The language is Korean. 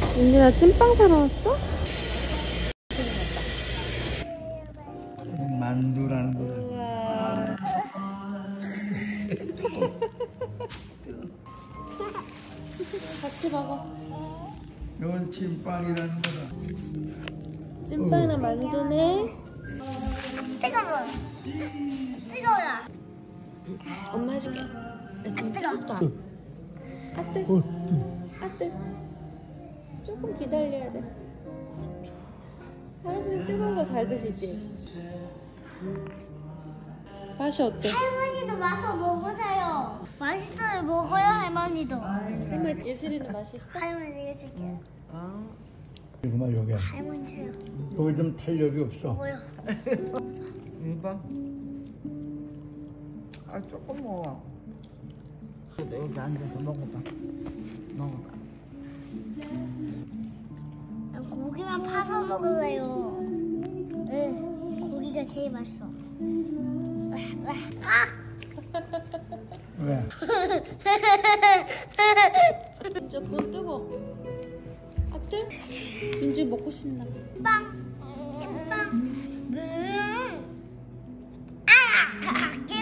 민준아 찐빵 사러 왔어? 만두라는 거다. 우와. 같이 먹어. 이건 찐빵이라는 거다. 찐빵이랑 만두네. 뜨거워. 뜨거워요. 엄마 해줄게. 좀 뜨겁다. 아뜨. 아뜨. 조금 기다려야 돼. 할아버지 뜨거운 거 잘 드시지? 맛이 어때? 할머니도 마서 먹으세요. 맛있어요. 먹어요, 할머니도. 할머니 예슬이는 맛있어? 할머니가 줄게요. 이거만 여기. 할머니 줘요. 여기 좀 탄력이 없어. 먹어요. 이봐. 아, 조금 먹어. 여기 앉아서 먹어봐. 먹어봐. 고기만 파서 먹을래요. 네, 고기가 제일 맛있어. 아! 왜? 민주 그건 뜨거. 아뜨? 민주 먹고 싶나? 빵! 빵! 아!